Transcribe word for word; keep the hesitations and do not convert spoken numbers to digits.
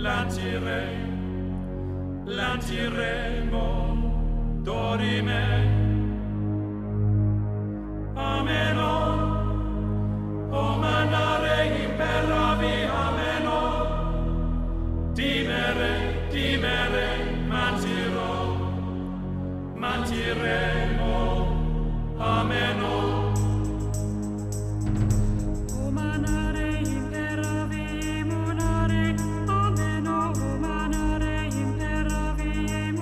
lancire, lanciremo dorime. Ameno, o manare imperavi, ameno, timere, timere, mantiro, mantire.